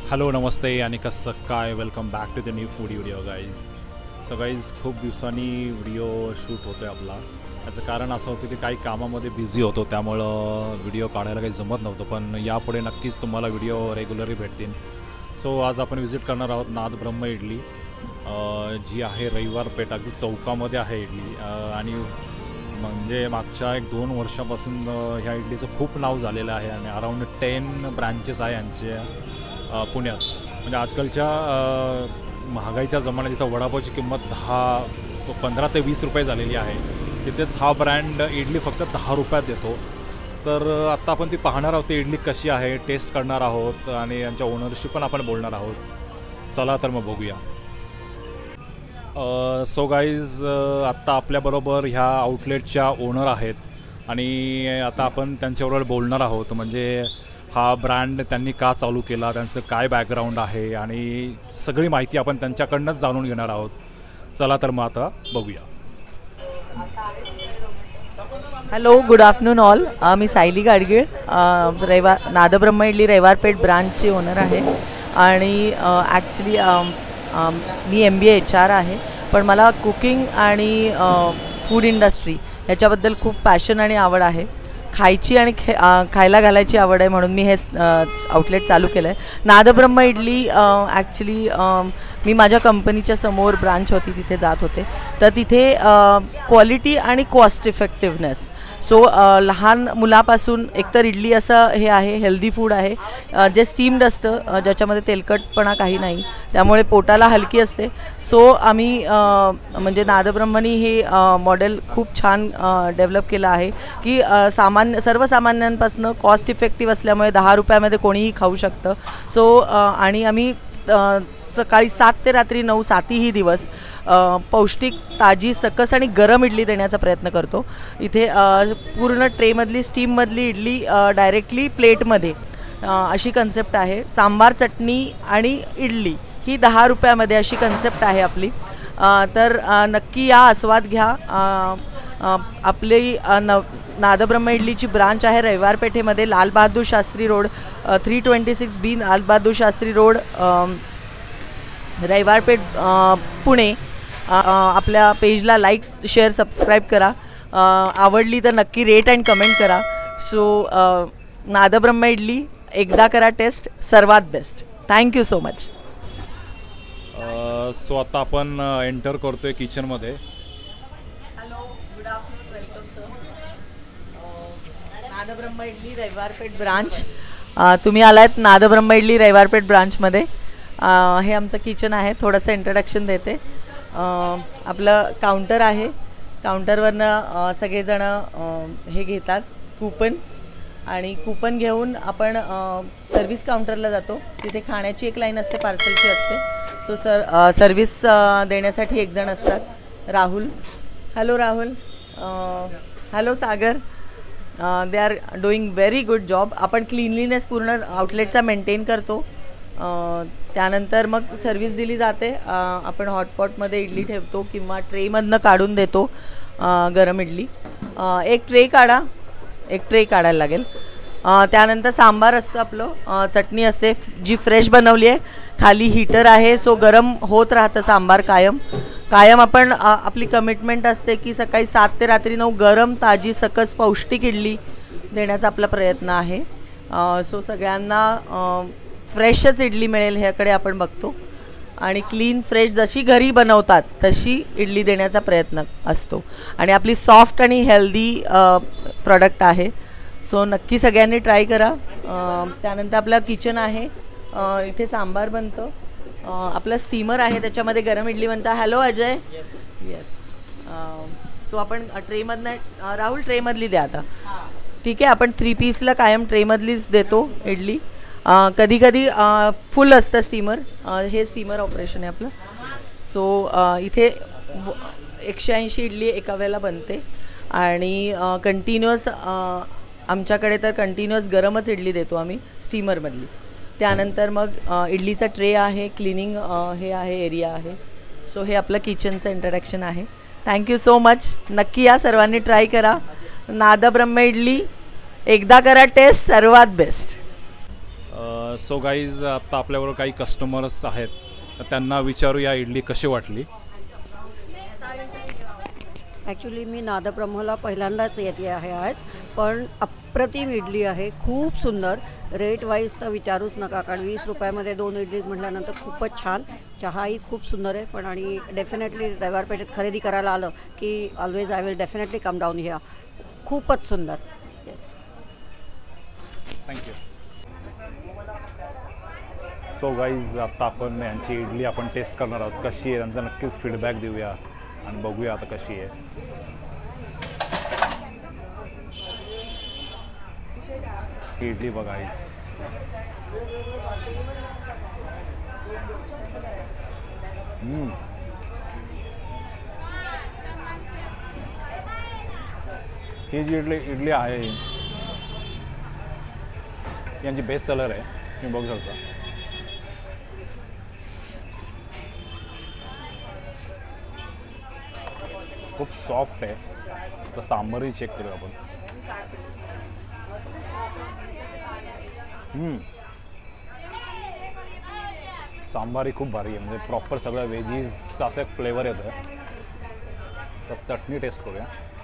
Hello नमस्ते आणि कसं काय welcome back to the new food video guys. So guys खूप दिवसांनी व्हिडिओ शूट होतो आहे आपला. याचं कारण असं होतं की काही कामामध्ये बिझी होतो, त्यामुळं व्हिडिओ काढायला काही जमत नव्हतं. पण यापुढे नक्कीच तुम्हाला व्हिडिओ रेग्युलरली भेटतील. सो आज आपण व्हिजिट करणार आहोत नाद ब्रह्म इडली, जी आहे रविवार पेठ अगदी चौकामध्ये आहे इडली. आणि म्हणजे मागच्या 1-2 वर्षापासून ह्या इडलीचं खूप नाव झालेलं आहे आणि अराऊंड 10 ब्रँचेस आहे यांचे पुण्यात. म्हणजे आजकालच्या महागाईच्या जमान्यात इथं वडापावची किंमत 15 ते 20 रुपये झालेली आहे. तिथेच हा ब्रँड इडली फक्त 10 रुपयात देतो. तर आत्ता आपण ती पाहणार आहोत, ती इडली कशी आहे, टेस्ट करणार आहोत आणि यांच्या ओनरशी पण आपण बोलणार आहोत. चला तर मग बघूया. सो गाईज, आत्ता आपल्याबरोबर ह्या आउटलेटच्या ओनर आहेत आणि आता आपण त्यांच्याबरोबर बोलणार आहोत. म्हणजे हा ब्रँड त्यांनी का चालू केला, त्यांचं काय बॅकग्राऊंड आहे आणि सगळी माहिती आपण त्यांच्याकडनंच जाणून घेणार आहोत. चला तर मग आता बघूया. Hello, good afternoon all. मी सायली गाडगीळ, नादब्रह्म इडली रविवार पेठ ब्रांचची ओनर आहे. आणि ॲक्च्युली मी MBA HR आहे, पण मला कुकिंग आणि फूड इंडस्ट्री ह्याच्याबद्दल खूप पॅशन आणि आवड आहे. खायची आणि खायला घालायची आवड आहे, म्हणून मी हे आउटलेट चालू केलं आहे. नादब्रह्म इडली ॲक्च्युली मी माझ्या कंपनीच्या समोर ब्रांच होती, तिथे जात होते. तर तिथे क्वालिटी आणि कॉस्ट इफेक्टिव्हनेस. सो लहान मुलापासून एकतर इडली असं हे आहे, हेल्दी फूड आहे, जे स्टीम्ड असतं, ज्याच्यामध्ये तेलकटपणा काही नाही, त्यामुळे पोटाला हलकी असते. सो आम्ही म्हणजे नादब्रह्मनी हे मॉडेल खूप छान डेव्हलप केलं आहे की सर्वसामान्यांपासून कॉस्ट इफेक्टिव्ह असल्यामुळे 10 रुपयामध्ये कोणीही खाऊ शकतं. सो आणि आम्ही सकाळी 7 ते रात्री 9 सातही दिवस पौष्टिक, ताजी, सकस आणि गरम इडली देण्याचा प्रयत्न करतो. इथे पूर्ण ट्रेमधली, स्टीममधली इडली डायरेक्टली प्लेटमध्ये अशी कन्सेप्ट आहे. सांबार, चटणी आणि इडली ही 10 रुपयामध्ये अशी कन्सेप्ट आहे आपली. तर नक्की या, आस्वाद घ्या. आपली नादब्रह्म इडलीची ब्रांच आहे रविवार पेठेमध्ये, Lal Bahadur Shastri road, 326B Lal Bahadur Shastri road, रविवार पेठ, पुणे. आपल्या पेजला लाईक, शेअर, सबस्क्राईब करा. आवडली तर नक्की रेट अँड कमेंट करा. सो नादब्रह्म इडली एकदा करा टेस्ट, सर्वात best. Thank you so much. So आता आपण एंटर करतोय किचनमध्ये. Hello, good afternoon, welcome sir. Nadbrahma idli Raviwar Peth branch. तुम्ही आलात नादब्रह्म इडली रविवार पेठ ब्रांचमध्ये. हे आमचं किचन आहे. थोडंसं इंट्रोडक्शन देते. आपलं काउंटर आहे. काउंटरवरनं सगळेजणं हे घेतात कूपन, आणि कूपन घेऊन आपण सर्व्हिस काउंटरला जातो. तिथे खाण्याची एक लाईन असते, पार्सलची असते. सो सर्व्हिस देण्यासाठी एक जण असतात, Rahul. Hello Rahul. Hello Sagar. They are doing very good job. आपण क्लीनलीनेस पूर्ण आउटलेटचा मेंटेन करतो. त्यानंतर मग सर्व्हिस दिली जाते. आपण हॉटपॉटमध्ये इडली ठेवतो किंवा ट्रेमधनं काढून देतो गरम इडली. एक ट्रे काढायला लागेल. त्यानंतर सांबार असतं आपलं, चटणी असते जी फ्रेश बनवली आहे. खाली हीटर आहे, सो गरम होत राहतं सांबार कायम. आपण आपली कमिटमेंट असते की सकाळी 7 ते रात्री 9 गरम, ताजी, सकस, पौष्टिक इडली देण्याचा आपला प्रयत्न आहे. सो सगळ्यांना फ्रेशच इडली मिळेल ह्याकडे आपण बघतो. आणि क्लीन, फ्रेश जशी घरी बनवतात तशी इडली देण्याचा प्रयत्न असतो. आणि आपली सॉफ्ट आणि हेल्दी प्रॉडक्ट आहे. सो नक्की सगळ्यांनी ट्राय करा. त्यानंतर आपलं किचन आहे. इथे सांबार बनतं. आपलं स्टीमर आहे, त्याच्यामध्ये गरम इडली बनतं. हॅलो अजय. येस. सो आपण ट्रेमधनं, राहुल ट्रेमधली द्या आता. ठीक आहे, आपण 3 पीसला कायम ट्रेमधलीच देतो इडली. कधी कधी फुल असतं स्टीमर. हे स्टीमर ऑपरेशन आहे आपलं. सो इथे 180 इडली एका वेळेला बनते. आणि कंटिन्युअस आमच्याकडे तर कंटिन्युअस गरमच इडली देतो आम्ही स्टीमरमधली. त्यानंतर मग इडलीचा ट्रे आहे, क्लिनिंग हे आहे, एरिया आहे. सो हे आपलं किचनचं इंट्रोडक्शन आहे. Thank you so much. नक्की या, सर्वांनी ट्राय करा. नादब्रह्म इडली एकदा करा टेस्ट, सर्वात बेस्ट. सो गाईज आत्ता आपल्याबरोबर काही कस्टमर्स आहेत, तर त्यांना विचारूया इडली कशी वाटली. ॲक्च्युली मी नादब्रह्मला पहिल्यांदाच येते आहे आज, पण अप्रतिम इडली आहे, खूप सुंदर. रेट वाईज तर विचारूच नका, कारण 20 रुपयामध्ये 2 इडलीज म्हटल्यानंतर खूपच छान. चहाही खूप सुंदर आहे. पण आणि डेफिनेटली रविवार पेठेत खरेदी करायला आलं की always I will definitely come down here. खूपच सुंदर. Yes, thank you. सो गाईज आत्ता आपण यांची इडली आपण टेस्ट करणार आहोत, कशी आहे त्यांचा नक्कीच फीडबॅक देऊया आणि बघूया आता कशी आहे. ही इडली बघा. ही जी इडली आहे यांची बेस्ट सेलर आहे, तुम्ही बघू शकता. खूप सॉफ्ट आहे. तर सांबारही चेक करूया आपण. सांबारही खूप भारी आहे, म्हणजे प्रॉपर सगळं व्हेजीसचा असं एक फ्लेवर येतो. तर चटणी टेस्ट करूया.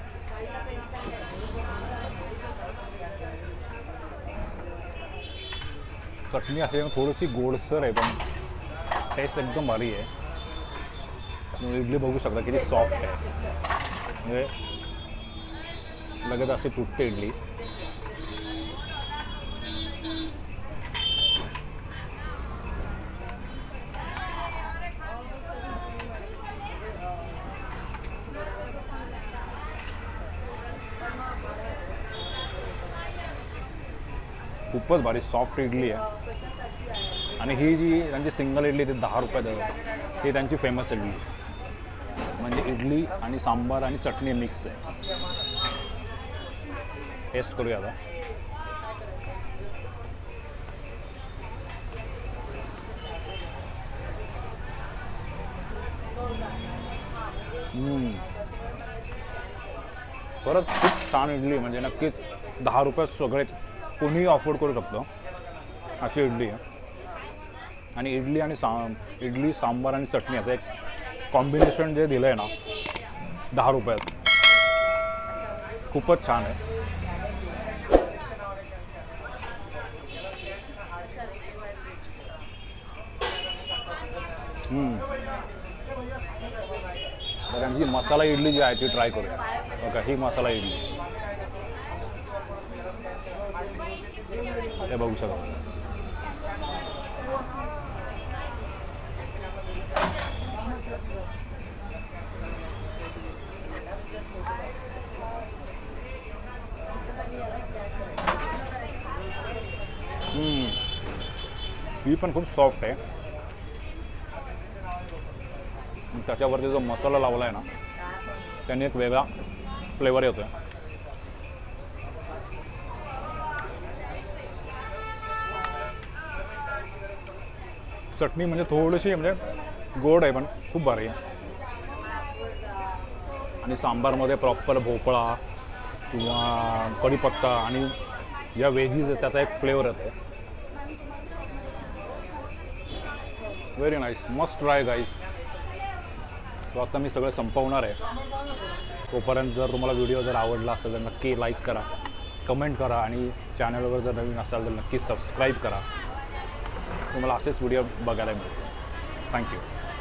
चटणी असे थोडीशी गोडसर आहे, पण टेस्ट एकदम भारी आहे. इडली बघू शकता किती सॉफ्ट आहे, म्हणजे लगेच अशी तुटते इडली. खूपच भारी सॉफ्ट इडली आहे. आणि ही जी त्यांची सिंगल इडली ती 10 रुपयात, ही त्यांची फेमस इडली, म्हणजे इडली आणि सांबार आणि चटणी मिक्स आहे. टेस्ट करूया आता. परत खूप छान इडली, म्हणजे नक्कीच 10 रुपयात सगळे कोणीही अफोर्ड करू शकतो अशी इडली आहे. आणि इडली आणि इडली सांबार आणि चटणी असं एक कॉम्बिनेशन जे दिलं आहे ना 10 रुपयात, खूपच छान आहे. तर त्यांची मसाला इडली जी आहे ती ट्राय करूया. ओके, ही मसाला इडली हे बघू शकता. ही पण खूप सॉफ्ट आहे. त्याच्यावरती जो मसाला लावला आहे ना त्याने एक वेगळा फ्लेवर येतो आहे. चटणी म्हणजे थोडीशी म्हणजे गोड आहे, पण खूप भारी आहे. आणि सांबारमध्ये प्रॉपर भोपळा किंवा कढीपत्ता आणि ज्या व्हेजीज आहेत त्याचा एक फ्लेवर येतो आहे. Very nice, must try guys. तो आता मी सगळं संपवणार आहे. तोपर्यंत जर तुम्हाला व्हिडिओ जर आवडला असेल तर नक्की लाईक करा, कमेंट करा आणि चॅनलवर जर नवीन असाल तर नक्की सबस्क्राईब करा. तुम्हाला असेच व्हिडिओ बघायला मिळतील. थँक्यू.